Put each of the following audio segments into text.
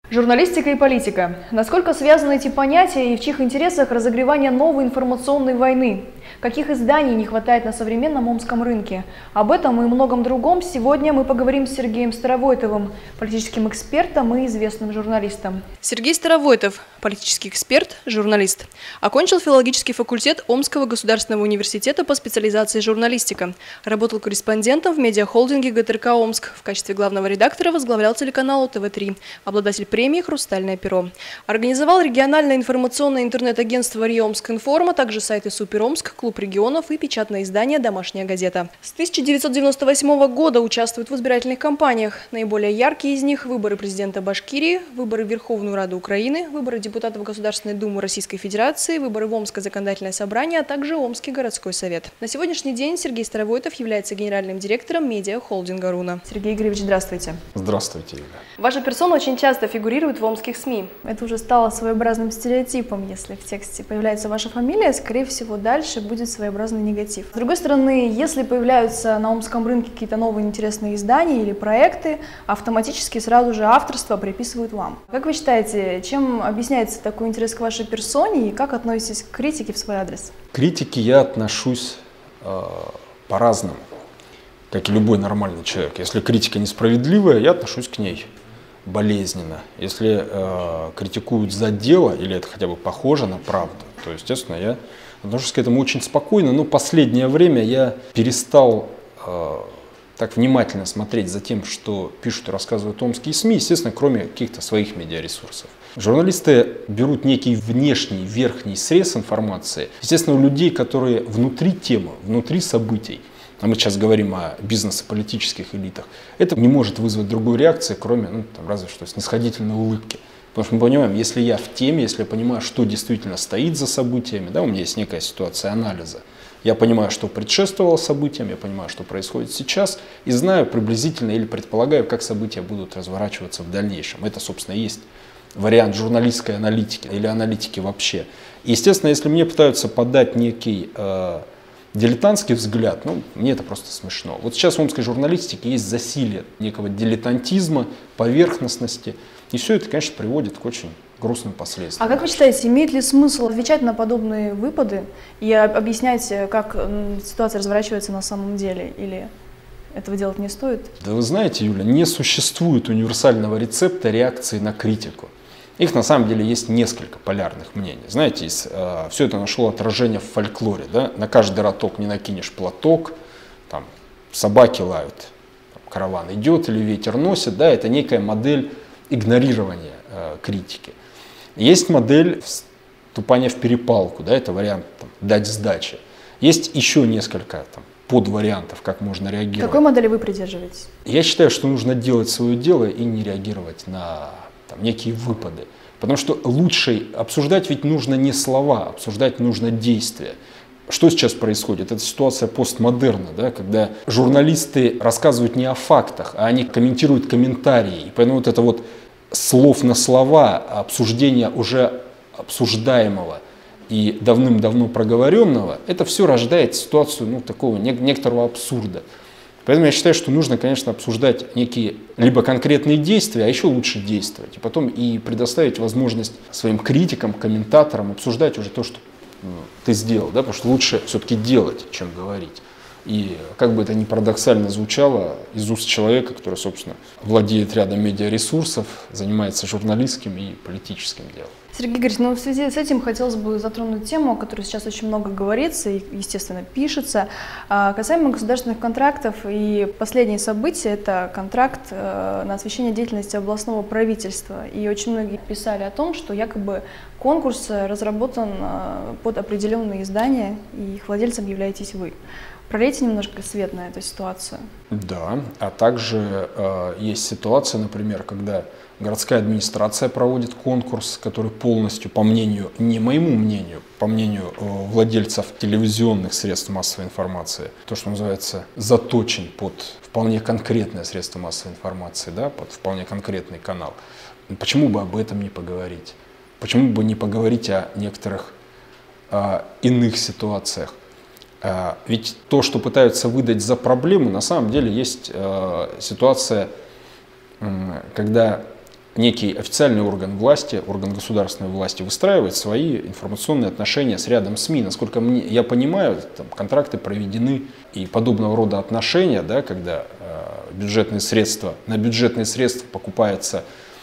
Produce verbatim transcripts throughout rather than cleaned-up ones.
Журналистика и политика. Насколько связаны эти понятия и в чьих интересах разогревание новой информационной войны? Каких изданий не хватает на современном омском рынке? Об этом и многом другом сегодня мы поговорим с Сергеем Старовойтовым, политическим экспертом и известным журналистом. Сергей Старовойтов, политический эксперт, журналист. Окончил филологический факультет Омского государственного университета по специализации журналистика. Работал корреспондентом в медиахолдинге ГТРК Омск. В качестве главного редактора возглавлял телеканал тэ вэ три. Обладатель премии «Хрустальное перо». Организовал региональное информационное интернет-агентство РИА Омск Информ, а также сайты Супер Омск, Клуб регионов и печатное издание «Домашняя газета». С тысяча девятьсот девяносто восьмого года участвует в избирательных кампаниях. Наиболее яркие из них – выборы президента Башкирии, выборы в Верховную Раду Украины, выборы депутатов Государственной Думы Российской Федерации, выборы в Омское законодательное собрание, а также Омский городской совет. На сегодняшний день Сергей Старовойтов является генеральным директором медиахолдинга «Руна». Сергей Игоревич, здравствуйте. Здравствуйте, Юля. Ваша персона очень часто фигурирует в омских СМИ. Это уже стало своеобразным стереотипом. Если в тексте появляется ваша фамилия, скорее всего, дальше будет своеобразный негатив. С другой стороны, если появляются на омском рынке какие-то новые интересные издания или проекты, автоматически сразу же авторство приписывают вам. Как вы считаете, чем объясняется такой интерес к вашей персоне и как относитесь к критике в свой адрес? К критике я отношусь э, по-разному, как и любой нормальный человек. Если критика несправедливая, я отношусь к ней болезненно. Если э, критикуют за дело, или это хотя бы похоже на правду, то, естественно, я отношусь к этому очень спокойно. Но последнее время я перестал э, так внимательно смотреть за тем, что пишут и рассказывают омские СМИ, естественно, кроме каких-то своих медиаресурсов. Журналисты берут некий внешний, верхний срез информации, естественно, у людей, которые внутри темы, внутри событий, а мы сейчас говорим о бизнес-политических элитах, это не может вызвать другой реакции, кроме, ну, там, разве что снисходительной улыбки. Потому что мы понимаем, если я в теме, если я понимаю, что действительно стоит за событиями, да, у меня есть некая ситуация анализа, я понимаю, что предшествовало событиям, я понимаю, что происходит сейчас, и знаю приблизительно или предполагаю, как события будут разворачиваться в дальнейшем. Это, собственно, и есть вариант журналистской аналитики или аналитики вообще. И, естественно, если мне пытаются подать некий э, дилетантский взгляд, ну, мне это просто смешно. Вот сейчас в омской журналистике есть засилие некого дилетантизма, поверхностности, и все это, конечно, приводит к очень грустным последствиям. А как вы считаете, имеет ли смысл отвечать на подобные выпады и объяснять, как ситуация разворачивается на самом деле, или этого делать не стоит? Да вы знаете, Юля, не существует универсального рецепта реакции на критику. Их на самом деле есть несколько полярных мнений. Знаете, из, э, все это нашло отражение в фольклоре. Да? На каждый роток не накинешь платок, там, собаки лают, там, караван идет или ветер носит. Да? Это некая модель игнорирования э, критики. Есть модель вступания в перепалку, да? Это вариант там, дать сдачи. Есть еще несколько там, подвариантов, как можно реагировать. Какой модели вы придерживаетесь? Я считаю, что нужно делать свое дело и не реагировать на там, некие выпады. Потому что лучше обсуждать ведь нужно не слова, обсуждать нужно действия. Что сейчас происходит? Это ситуация постмодерна, да, когда журналисты рассказывают не о фактах, а они комментируют комментарии. И поэтому вот это вот слов на слова, обсуждение уже обсуждаемого и давным-давно проговоренного, это все рождает ситуацию ну, такого некоторого абсурда. Поэтому я считаю, что нужно, конечно, обсуждать некие либо конкретные действия, а еще лучше действовать. И потом и предоставить возможность своим критикам, комментаторам обсуждать уже то, что ну, ты сделал. Да? Потому что лучше все-таки делать, чем говорить. И как бы это ни парадоксально звучало, из уст человека, который, собственно, владеет рядом медиаресурсов, занимается журналистским и политическим делом. Сергей Игоревич, ну в связи с этим хотелось бы затронуть тему, о которой сейчас очень много говорится и, естественно, пишется. Касаемо государственных контрактов, и последние события – это контракт на освещение деятельности областного правительства. И очень многие писали о том, что якобы конкурс разработан под определенные издания, и их владельцем являетесь вы. Пролейте немножко свет на эту ситуацию. Да, а также э, есть ситуация, например, когда городская администрация проводит конкурс, который полностью, по мнению, не моему мнению, по мнению э, владельцев телевизионных средств массовой информации, то, что называется, заточен под вполне конкретное средство массовой информации, да, под вполне конкретный канал. Почему бы об этом не поговорить? Почему бы не поговорить о некоторых э, иных ситуациях? Ведь то, что пытаются выдать за проблему, на самом деле есть э, ситуация, э, когда некий официальный орган власти, орган государственной власти выстраивает свои информационные отношения с рядом СМИ. Насколько мне, я понимаю, там, контракты проведены и подобного рода отношения, да, когда э, бюджетные средства, на бюджетные средства покупается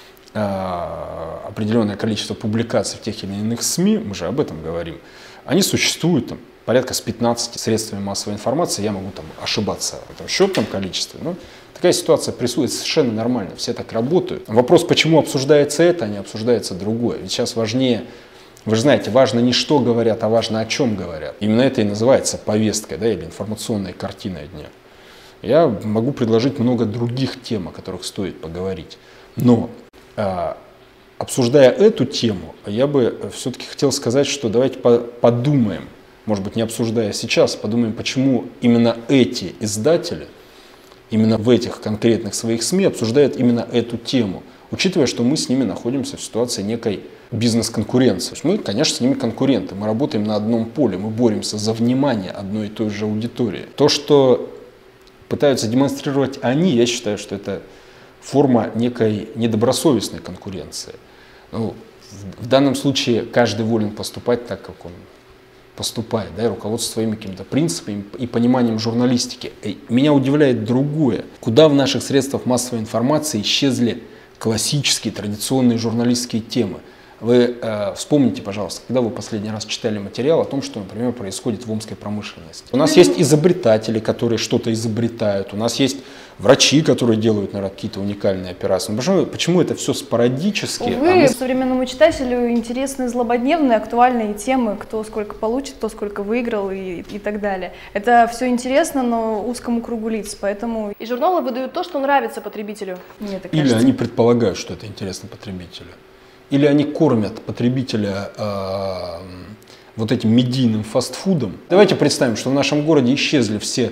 э, определенное количество публикаций в тех или иных СМИ, мы же об этом говорим, они существуют там, порядка с пятнадцати средствами массовой информации, я могу там ошибаться в этом счетном количестве, но такая ситуация присутствует совершенно нормально, все так работают. Вопрос, почему обсуждается это, а не обсуждается другое. Ведь сейчас важнее, вы же знаете, важно не что говорят, а важно о чем говорят. Именно это и называется повесткой, да, или информационной картиной дня. Я могу предложить много других тем, о которых стоит поговорить. Но а, обсуждая эту тему, я бы все-таки хотел сказать, что давайте по подумаем, может быть, не обсуждая сейчас, подумаем, почему именно эти издатели, именно в этих конкретных своих СМИ обсуждают именно эту тему, учитывая, что мы с ними находимся в ситуации некой бизнес-конкуренции. То есть мы, конечно, с ними конкуренты, мы работаем на одном поле, мы боремся за внимание одной и той же аудитории. То, что пытаются демонстрировать они, я считаю, что это форма некой недобросовестной конкуренции. Ну, в данном случае каждый волен поступать так, как он поступает, да, и руководствуясь своими какими-то принципами и пониманием журналистики. И меня удивляет другое. Куда в наших средствах массовой информации исчезли классические, традиционные журналистские темы? Вы э, вспомните, пожалуйста, когда вы последний раз читали материал о том, что, например, происходит в омской промышленности. У нас есть изобретатели, которые что-то изобретают, у нас есть врачи, которые делают, наверное, какие-то уникальные операции. Но почему, почему это все спорадически? Увы, а мы... современному читателю интересны злободневные, актуальные темы, кто сколько получит, кто сколько выиграл и, и так далее. Это все интересно, но узкому кругу лиц, поэтому и журналы выдают то, что нравится потребителю, мне так кажется. Или они предполагают, что это интересно потребителю. Или они кормят потребителя э, вот этим медийным фастфудом. Давайте представим, что в нашем городе исчезли все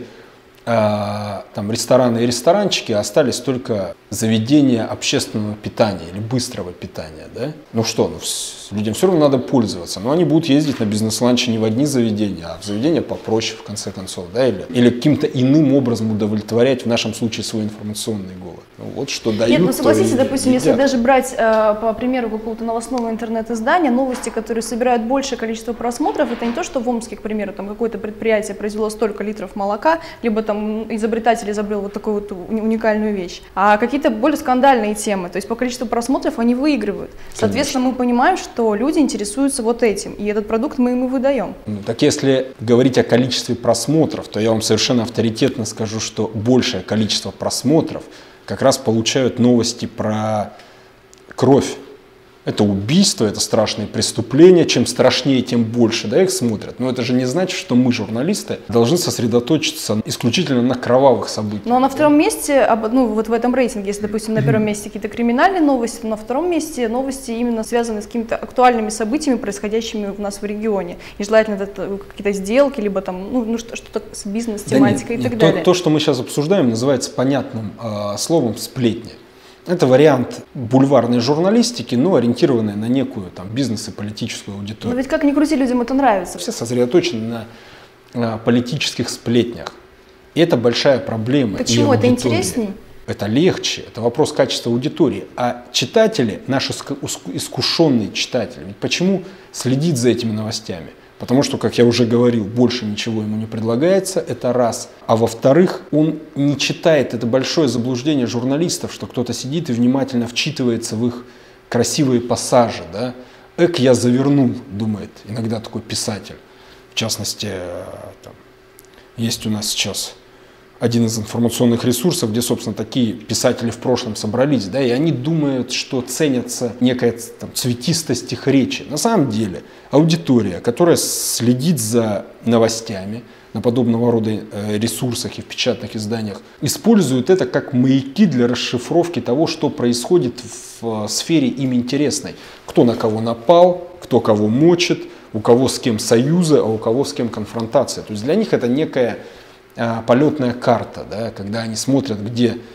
э, там, рестораны и ресторанчики, а остались только заведения общественного питания или быстрого питания. Да? Ну что, ну, людям все равно надо пользоваться, но они будут ездить на бизнес-ланчи не в одни заведения, а в заведения попроще, в конце концов, да? или, или каким-то иным образом удовлетворять, в нашем случае, свой информационный голод. Ну, вот что дают. Нет, ну согласитесь, допустим, едят. если даже брать, э, по примеру, какого-то новостного интернет-издания, новости, которые собирают большее количество просмотров, это не то, что в Омске, к примеру, там какое-то предприятие произвело столько литров молока, либо там изобретатель изобрел вот такую вот уникальную вещь, а какие-то более скандальные темы, то есть по количеству просмотров они выигрывают. Соответственно, Конечно. Мы понимаем, что люди интересуются вот этим, и этот продукт мы им и выдаем. Ну, так если говорить о количестве просмотров, то я вам совершенно авторитетно скажу, что большее количество просмотров как раз получают новости про кровь. Это убийство, это страшные преступления. Чем страшнее, тем больше, да, их смотрят. Но это же не значит, что мы, журналисты, должны сосредоточиться исключительно на кровавых событиях. Ну а на втором месте, ну вот в этом рейтинге, если, допустим, на первом месте какие-то криминальные новости, то на втором месте новости именно связаны с какими-то актуальными событиями, происходящими у нас в регионе. И желательно это какие-то сделки, либо там, ну, ну что-то с бизнес-тематикой да и так то, далее. То, что мы сейчас обсуждаем, называется понятным э, словом «сплетни». Это вариант бульварной журналистики, но ориентированной на некую там, бизнес- и политическую аудиторию. Но ведь как ни крути, людям это нравится. Все сосредоточены на, на политических сплетнях. И это большая проблема. Почему? Это интересней? Это легче, это вопрос качества аудитории. А читатели, наш искушенный читатель, ведь почему следит за этими новостями? Потому что, как я уже говорил, больше ничего ему не предлагается, это раз. А во-вторых, он не читает, это большое заблуждение журналистов, что кто-то сидит и внимательно вчитывается в их красивые пассажи. Да? Эк, я завернул, думает иногда такой писатель. В частности, там, есть у нас сейчас один из информационных ресурсов, где, собственно, такие писатели в прошлом собрались, да, и они думают, что ценится некая там, цветистость их речи. На самом деле аудитория, которая следит за новостями на подобного рода ресурсах и в печатных изданиях, использует это как маяки для расшифровки того, что происходит в сфере им интересной. Кто на кого напал, кто кого мочит, у кого с кем союзы, а у кого с кем конфронтация. То есть для них это некая полетная карта, да, когда они смотрят, где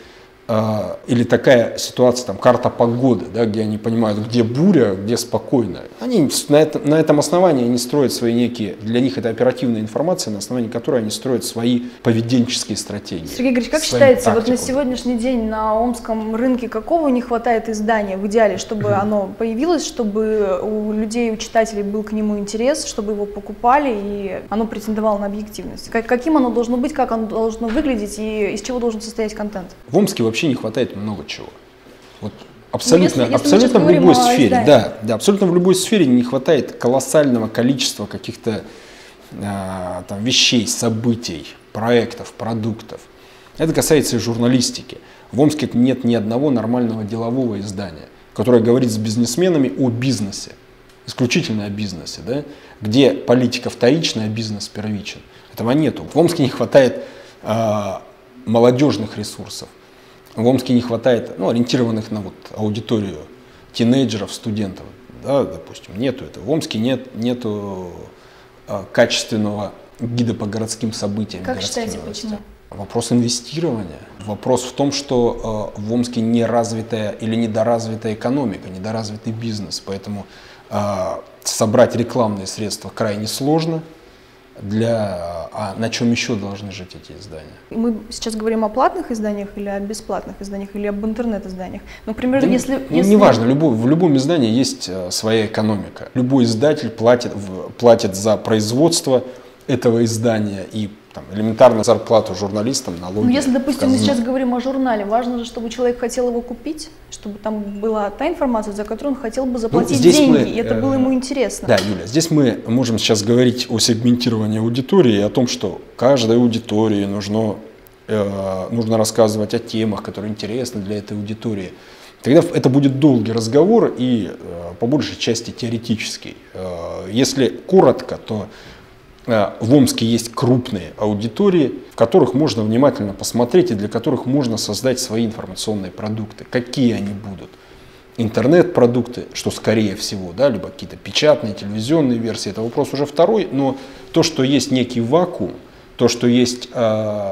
э, или такая ситуация, там, карта погоды, да, где они понимают, где буря, где спокойно. Они на, это, на этом основании они строят свои некие, для них это оперативная информация, на основании которой они строят свои поведенческие стратегии. Сергей Григорьевич, как считаете, вот на сегодняшний день на омском рынке какого не хватает издания в идеале, чтобы оно появилось, чтобы у людей, у читателей был к нему интерес, чтобы его покупали и оно претендовало на объективность? Как, каким оно должно быть, как оно должно выглядеть и из чего должен состоять контент? В Омске вообще не хватает много чего. Вот абсолютно, если, если абсолютно в любой сфере, да, издании. да, абсолютно в любой сфере не хватает колоссального количества каких-то э, там вещей, событий, проектов, продуктов. Это касается и журналистики. В Омске нет ни одного нормального делового издания, которое говорит с бизнесменами о бизнесе, исключительно о бизнесе, да, где политика вторична, а бизнес первичен. Этого нету. В Омске не хватает э, молодежных ресурсов. В Омске не хватает, ну, ориентированных на вот аудиторию тинейджеров, студентов, да, допустим, нету этого. В Омске нет, нету э, качественного гида по городским событиям. Как считаете, почему? Вопрос инвестирования. Вопрос в том, что э, в Омске неразвитая или недоразвитая экономика, недоразвитый бизнес, поэтому э, собрать рекламные средства крайне сложно. Для, а на чем еще должны жить эти издания? Мы сейчас говорим о платных изданиях или о бесплатных изданиях, или об интернет-изданиях. Например, да если, ну, если... Неважно, любой, в любом издании есть своя экономика. Любой издатель платит, платит за производство этого издания и там, элементарно зарплату журналистам, налоги. Ну, если, допустим, мы сейчас говорим о журнале, важно же, чтобы человек хотел его купить, чтобы там была та информация, за которую он хотел бы заплатить ну, деньги, мы, и это было ему интересно. Да, Юля, здесь мы можем сейчас говорить о сегментировании аудитории и о том, что каждой аудитории нужно, э, нужно рассказывать о темах, которые интересны для этой аудитории. Тогда это будет долгий разговор и э, по большей части теоретический. Э, если коротко, то в Омске есть крупные аудитории, в которых можно внимательно посмотреть и для которых можно создать свои информационные продукты. Какие они будут? Интернет-продукты, что скорее всего, да, либо какие-то печатные, телевизионные версии, это вопрос уже второй, но то, что есть некий вакуум, то, что есть э,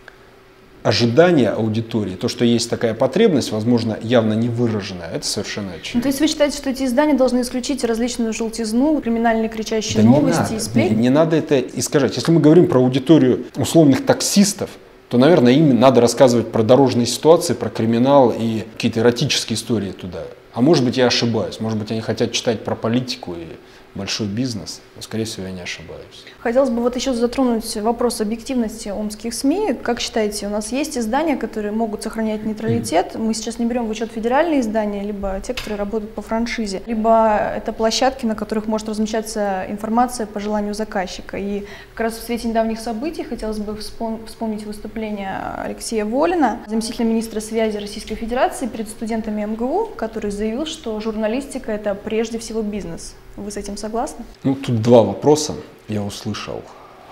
ожидание аудитории, то, что есть такая потребность, возможно, явно не выраженная, это совершенно очевидно. Ну, то есть вы считаете, что эти издания должны исключить различную желтизну, криминальные кричащие да новости не и сплетни? Не, не надо это искажать. Если мы говорим про аудиторию условных таксистов, то, наверное, им надо рассказывать про дорожные ситуации, про криминал и какие-то эротические истории туда. А может быть, я ошибаюсь. Может быть, они хотят читать про политику и большой бизнес, но, скорее всего, я не ошибаюсь. Хотелось бы вот еще затронуть вопрос объективности омских СМИ. Как считаете, у нас есть издания, которые могут сохранять нейтралитет? Мы сейчас не берем в учет федеральные издания, либо те, которые работают по франшизе, либо это площадки, на которых может размещаться информация по желанию заказчика. И как раз в свете недавних событий хотелось бы вспомнить выступление Алексея Волина, заместителя министра связи Российской Федерации, перед студентами эм гэ у, который заявил, что журналистика – это прежде всего бизнес. Вы с этим согласны? Ну, тут два вопроса я услышал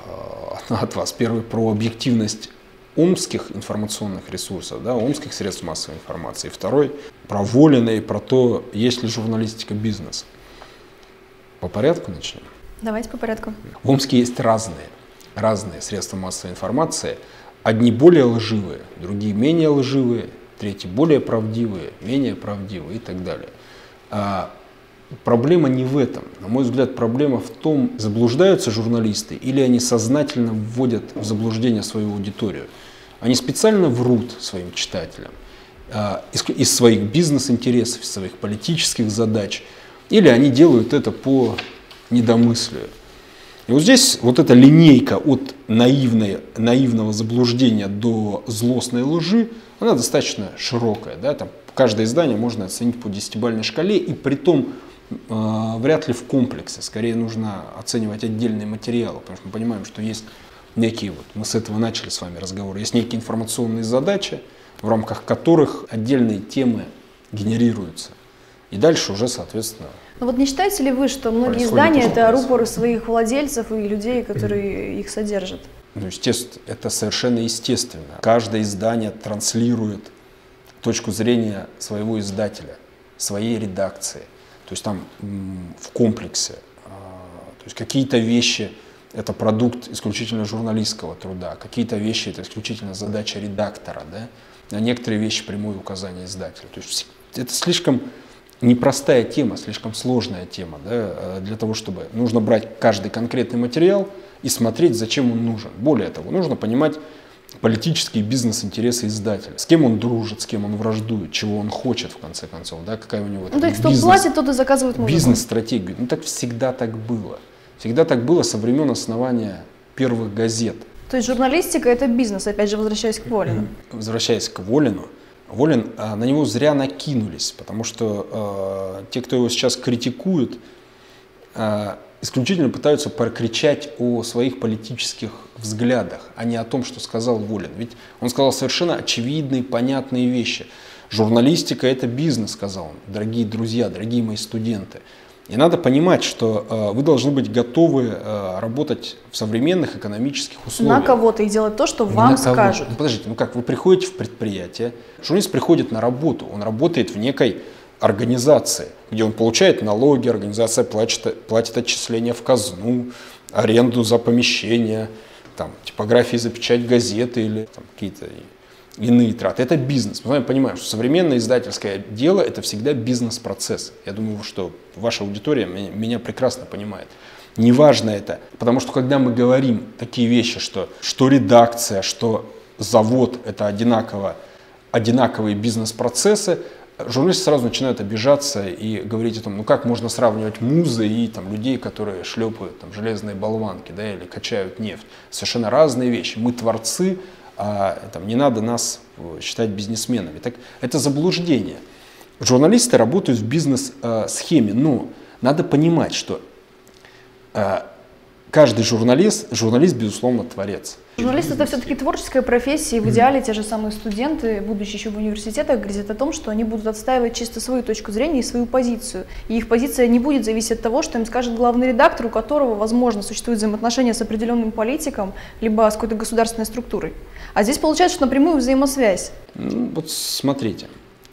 э, от вас. Первый про объективность омских информационных ресурсов, да, омских средств массовой информации. Второй про Волина и про то, есть ли журналистика бизнес. По порядку начнем? Давайте по порядку. В Омске есть разные, разные средства массовой информации. Одни более лживые, другие менее лживые, третьи более правдивые, менее правдивые и так далее. А проблема не в этом. На мой взгляд, проблема в том, заблуждаются журналисты или они сознательно вводят в заблуждение свою аудиторию. Они специально врут своим читателям э, из, из своих бизнес-интересов, из своих политических задач, или они делают это по недомыслию. И вот здесь вот эта линейка от наивной, наивного заблуждения до злостной лжи, она достаточно широкая. Да? Там каждое издание можно оценить по десятибалльной шкале, и при том э, вряд ли в комплексе. Скорее нужно оценивать отдельные материалы, потому что мы понимаем, что есть некие, вот мы с этого начали с вами разговор, есть некие информационные задачи, в рамках которых отдельные темы генерируются. И дальше уже, соответственно... Но вот не считаете ли вы, что многие издания – это рупоры своих владельцев и людей, которые их содержат? Ну, естественно, это совершенно естественно. Каждое издание транслирует точку зрения своего издателя, своей редакции. То есть там в комплексе. То есть какие-то вещи это продукт исключительно журналистского труда, какие-то вещи это исключительно задача редактора, да? А некоторые вещи прямое указание издателя. То есть это слишком непростая тема, слишком сложная тема, да? Для того, чтобы нужно брать каждый конкретный материал и смотреть, зачем он нужен. Более того, нужно понимать политические бизнес-интересы издателя, с кем он дружит, с кем он враждует, чего он хочет в конце концов, да? Какая у него ну, так, кто платит, тот и заказывает музыку. Бизнес-стратегию. Ну так всегда так было. Всегда так было со времен основания первых газет. То есть журналистика – это бизнес, опять же, возвращаясь к Волину. Возвращаясь к Волину, Волин, на него зря накинулись, потому что э, те, кто его сейчас критикуют, э, исключительно пытаются прокричать о своих политических взглядах, а не о том, что сказал Волин. Ведь он сказал совершенно очевидные, понятные вещи. Журналистика – это бизнес, сказал он, дорогие друзья, дорогие мои студенты. И надо понимать, что э, вы должны быть готовы э, работать в современных экономических условиях. На кого-то и делать то, что не вам скажут. Ну, подождите, ну как, вы приходите в предприятие, журналист приходит на работу, он работает в некой организации, где он получает налоги, организация платит, платит отчисления в казну, аренду за помещение, там, типографии за печать газеты или там, какие-то иные траты. Это бизнес. Мы с вами понимаем, что современное издательское дело – это всегда бизнес-процесс. Я думаю, что ваша аудитория меня, меня прекрасно понимает. Неважно это, потому что когда мы говорим такие вещи, что, что редакция, что завод – это одинаково, одинаковые бизнес-процессы, журналисты сразу начинают обижаться и говорить о том, ну как можно сравнивать музы и там, людей, которые шлепают там, железные болванки, да, или качают нефть. Совершенно разные вещи. Мы творцы, а там, не надо нас считать бизнесменами. Так, это заблуждение. Журналисты работают в бизнес-схеме, но надо понимать, что каждый журналист, журналист, безусловно, творец. Журналист – это все-таки творческая профессия, и в идеале те же самые студенты, будучи еще в университетах, говорят о том, что они будут отстаивать чисто свою точку зрения и свою позицию. И их позиция не будет зависеть от того, что им скажет главный редактор, у которого, возможно, существует взаимоотношения с определенным политиком, либо с какой-то государственной структурой. А здесь получается, что напрямую взаимосвязь. Ну, вот смотрите,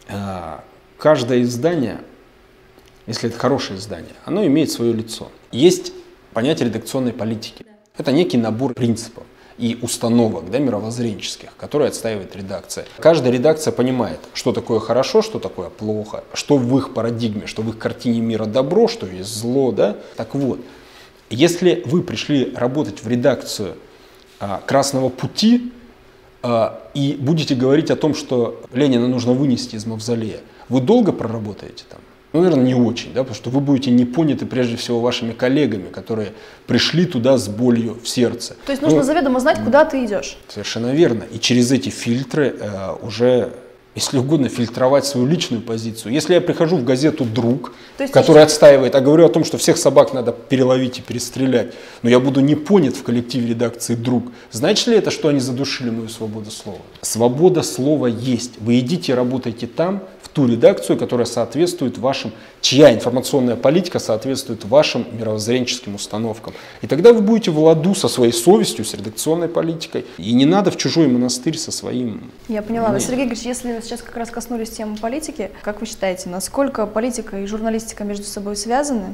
каждое издание, если это хорошее издание, оно имеет свое лицо. Есть понятие редакционной политики. Это некий набор принципов и установок, да, мировоззренческих, которые отстаивает редакция. Каждая редакция понимает, что такое хорошо, что такое плохо, что в их парадигме, что в их картине мира добро, что есть зло. Да? Так вот, если вы пришли работать в редакцию а, «Красного пути» а, и будете говорить о том, что Ленина нужно вынести из мавзолея, вы долго проработаете там? Ну, наверное, не очень, да, потому что вы будете не поняты прежде всего вашими коллегами, которые пришли туда с болью в сердце. То есть нужно ну, заведомо знать, куда ты идешь. Совершенно верно. И через эти фильтры э, уже, если угодно, фильтровать свою личную позицию. Если я прихожу в газету «Друг», который отстаивает, а говорю о том, что всех собак надо переловить и перестрелять, но я буду не понят в коллективе редакции «Друг», значит ли это, что они задушили мою свободу слова? Свобода слова есть. Вы идите и работаете там, ту редакцию, которая соответствует вашим, чья информационная политика соответствует вашим мировоззренческим установкам. И тогда вы будете в ладу со своей совестью, с редакционной политикой. И не надо в чужой монастырь со своим... Я поняла. Но, Сергей Игоревич, если сейчас как раз коснулись темы политики, как вы считаете, насколько политика и журналистика между собой связаны?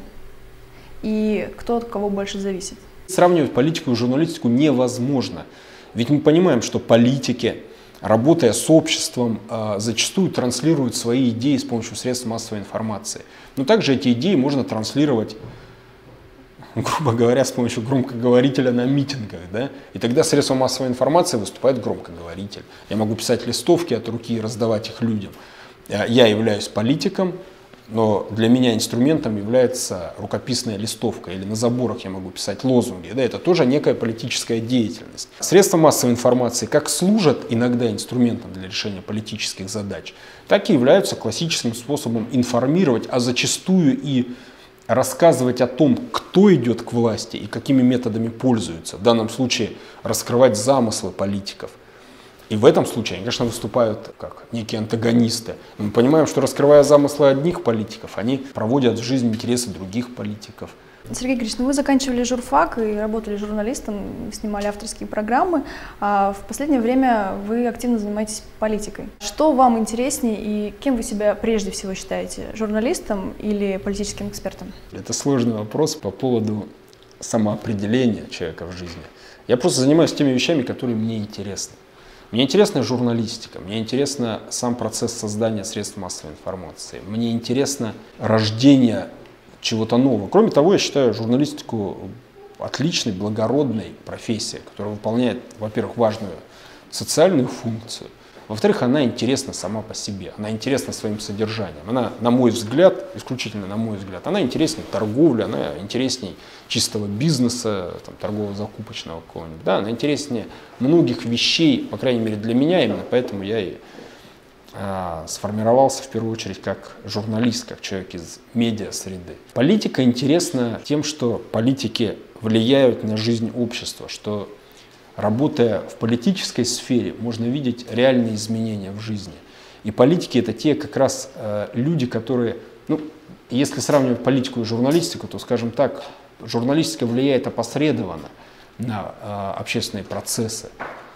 И кто от кого больше зависит? Сравнивать политику и журналистику невозможно. Ведь мы понимаем, что политики, работая с обществом, зачастую транслируют свои идеи с помощью средств массовой информации. Но также эти идеи можно транслировать, грубо говоря, с помощью громкоговорителя на митингах. Да? И тогда средства массовой информации выступает громкоговоритель. Я могу писать листовки от руки и раздавать их людям. Я являюсь политиком, но для меня инструментом является рукописная листовка, или на заборах я могу писать лозунги. Да, это тоже некая политическая деятельность. Средства массовой информации как служат иногда инструментом для решения политических задач, так и являются классическим способом информировать, а зачастую и рассказывать о том, кто идет к власти и какими методами пользуются. В данном случае раскрывать замыслы политиков. И в этом случае они, конечно, выступают как некие антагонисты. Но мы понимаем, что, раскрывая замыслы одних политиков, они проводят в жизнь интересы других политиков. Сергей Игоревич, ну вы заканчивали журфак и работали журналистом, снимали авторские программы. А в последнее время вы активно занимаетесь политикой. Что вам интереснее и кем вы себя прежде всего считаете? Журналистом или политическим экспертом? Это сложный вопрос по поводу самоопределения человека в жизни. Я просто занимаюсь теми вещами, которые мне интересны. Мне интересна журналистика, мне интересно сам процесс создания средств массовой информации, мне интересно рождение чего-то нового. Кроме того, я считаю журналистику отличной, благородной профессией, которая выполняет, во-первых, важную социальную функцию, во-вторых, она интересна сама по себе, она интересна своим содержанием. Она, на мой взгляд, исключительно на мой взгляд, она интереснее торговли, она интереснее чистого бизнеса, там, торгово-закупочного какого-нибудь, да, она интереснее многих вещей, по крайней мере для меня именно, поэтому я и а, сформировался в первую очередь как журналист, как человек из медиа-среды. Политика интересна тем, что политики влияют на жизнь общества, что работая в политической сфере, можно видеть реальные изменения в жизни. И политики — это те как раз э, люди, которые, ну, если сравнивать политику и журналистику, то, скажем так, журналистика влияет опосредованно на э, общественные процессы,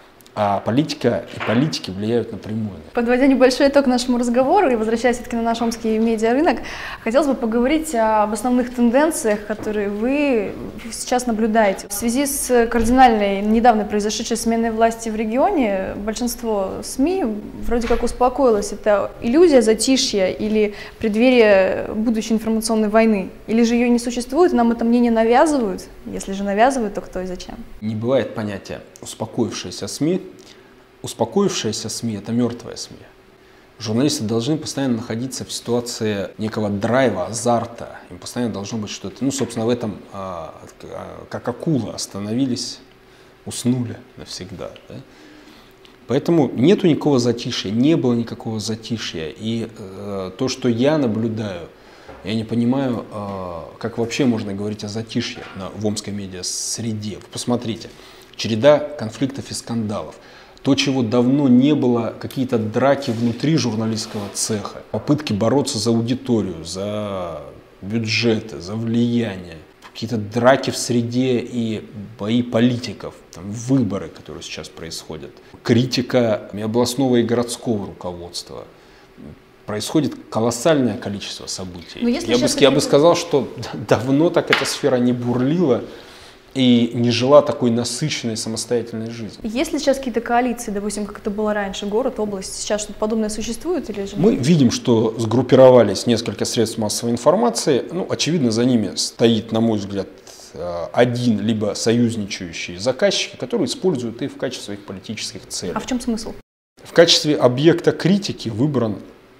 а политика и политики влияют напрямую. Подводя небольшой итог нашему разговору и возвращаясь все-таки на наш омский медиарынок, хотелось бы поговорить об основных тенденциях, которые вы сейчас наблюдаете. В связи с кардинальной, недавно произошедшей сменой власти в регионе, большинство СМИ вроде как успокоилось. Это иллюзия затишья или преддверие будущей информационной войны? Или же ее не существует, нам это мнение навязывают? Если же навязывают, то кто и зачем? Не бывает понятия «успокоившиеся СМИ». Успокоившиеся СМИ – это мертвые СМИ. Журналисты должны постоянно находиться в ситуации некого драйва, азарта. Им постоянно должно быть что-то. Ну, собственно, в этом, а, как акула, остановились, уснули навсегда. Да? Поэтому нету никакого затишья, не было никакого затишья. И э, то, что я наблюдаю, я не понимаю, э, как вообще можно говорить о затишье на, в омской медиа-среде. Посмотрите, череда конфликтов и скандалов. То, чего давно не было, какие-то драки внутри журналистского цеха, попытки бороться за аудиторию, за бюджеты, за влияние, какие-то драки в среде и бои политиков, там, выборы, которые сейчас происходят, критика и областного и городского руководства. Происходит колоссальное количество событий. Я бы, я бы сказал, что давно так эта сфера не бурлила и не жила такой насыщенной самостоятельной жизнью. Есть ли сейчас какие-то коалиции, допустим, как это было раньше, город, область, сейчас что-то подобное существует или же? Мы видим, что сгруппировались несколько средств массовой информации. Ну, очевидно, за ними стоит, на мой взгляд, один либо союзничающие заказчики, которые используют их в качестве своих политических целей. А в чем смысл? В качестве объекта критики выбран,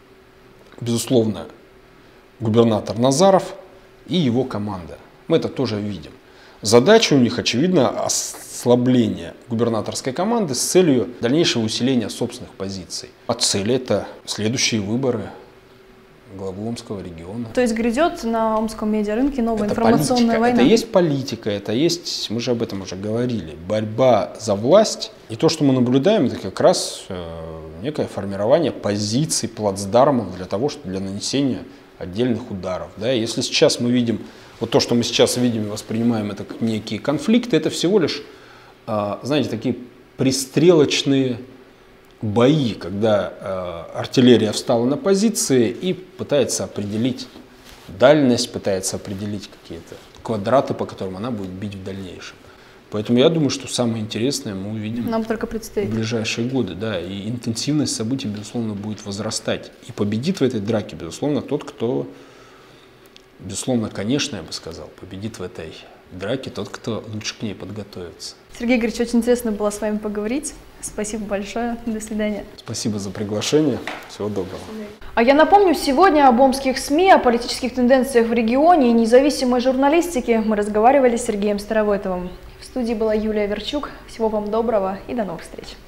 безусловно, губернатор Назаров и его команда. Мы это тоже видим. Задача у них, очевидно, ослабление губернаторской команды с целью дальнейшего усиления собственных позиций. А цель – это следующие выборы главы Омского региона. То есть грядет на омском медиарынке новая это информационная политика. война? Это есть политика, это есть, мы же об этом уже говорили, борьба за власть. И то, что мы наблюдаем, это как раз э, некое формирование позиций, плацдармов для того, чтобы для нанесения отдельных ударов. Да? Если сейчас мы видим, вот то, что мы сейчас видим и воспринимаем, это как некие конфликты, это всего лишь, э, знаете, такие пристрелочные бои, когда э, артиллерия встала на позиции и пытается определить дальность, пытается определить какие-то квадраты, по которым она будет бить в дальнейшем. Поэтому я думаю, что самое интересное мы увидим Нам только предстоит. в ближайшие годы. Да, и интенсивность событий, безусловно, будет возрастать. И победит в этой драке, безусловно, тот, кто, безусловно, конечно, я бы сказал, победит в этой драке тот, кто лучше к ней подготовится. Сергей Игоревич, очень интересно было с вами поговорить. Спасибо большое. До свидания. Спасибо за приглашение. Всего доброго. А я напомню, сегодня об омских СМИ, о политических тенденциях в регионе и независимой журналистике мы разговаривали с Сергеем Старовойтовым. В студии была Юлия Верчук. Всего вам доброго и до новых встреч.